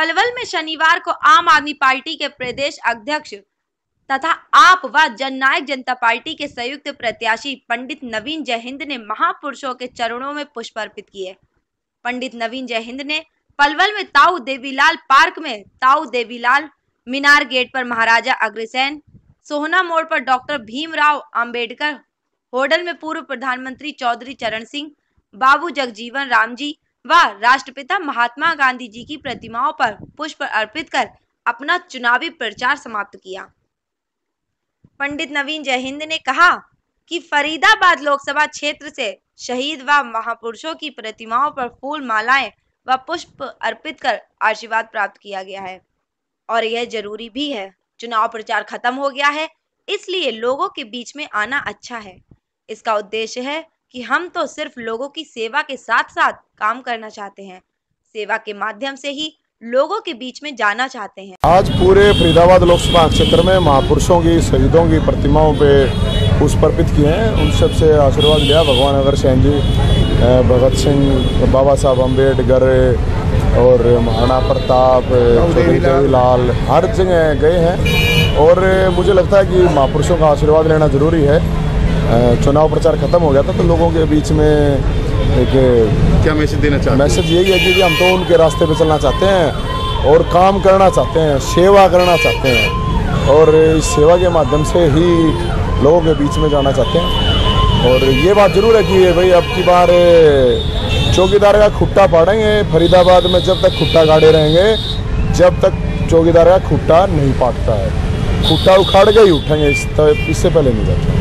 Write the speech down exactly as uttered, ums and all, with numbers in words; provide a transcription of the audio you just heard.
पलवल में शनिवार को आम आदमी पार्टी के प्रदेश अध्यक्ष तथा आप व जननायक जनता पार्टी के संयुक्त प्रत्याशी पंडित नवीन जयहिंद ने महापुरुषों के चरणों में पुष्प अर्पित किए। पंडित नवीन जयहिंद ने पलवल में ताऊ देवीलाल पार्क में ताऊ देवीलाल मीनार गेट पर महाराजा अग्रसेन, सोहना मोड़ पर डॉक्टर भीमराव अंबेडकर, होडल में पूर्व प्रधानमंत्री चौधरी चरण सिंह, बाबू जगजीवन राम जी व राष्ट्रपिता महात्मा गांधी जी की प्रतिमाओं पर पुष्प अर्पित कर अपना चुनावी प्रचार समाप्त किया। पंडित नवीन जयहिंद ने कहा कि फरीदाबाद लोकसभा क्षेत्र से शहीद व महापुरुषों की प्रतिमाओं पर फूल मालाएं व पुष्प अर्पित कर आशीर्वाद प्राप्त किया गया है और यह जरूरी भी है। चुनाव प्रचार खत्म हो गया है, इसलिए लोगों के बीच में आना अच्छा है। इसका उद्देश्य है कि हम तो सिर्फ लोगों की सेवा के साथ साथ काम करना चाहते हैं, सेवा के माध्यम से ही लोगों के बीच में जाना चाहते हैं। आज पूरे फरीदाबाद लोकसभा क्षेत्र में महापुरुषों की, शहीदों की प्रतिमाओं पे पुष्प अर्पित किए हैं। उन सब से आशीर्वाद लिया। भगवान अग्रसेन जी, भगत सिंह, बाबा साहब अम्बेडकर और महाराणा प्रताप, चौधरी देवीलाल, हर जगह गए हैं और मुझे लगता है कि महापुरुषों का आशीर्वाद लेना जरूरी है। चुनाव प्रचार खत्म हो गया था तो लोगों के बीच में एक क्या मैसेज देना चाहते हैं? मैसेज यही है कि हम तो उनके रास्ते पे चलना चाहते हैं और काम करना चाहते हैं, सेवा करना चाहते हैं और इस सेवा के माध्यम से ही लोगों के बीच में जाना चाहते हैं। और ये बात जरूर है कि भाई अब की बार चौकीदार का खुट्टा पाड़ेंगे फरीदाबाद में, जब तक खुट्टा गाड़े रहेंगे, जब तक चौकीदार का खुट्टा नहीं पाटता है। खुट्टा उखाड़ के ही उठेंगे, इससे पहले नहीं जाते।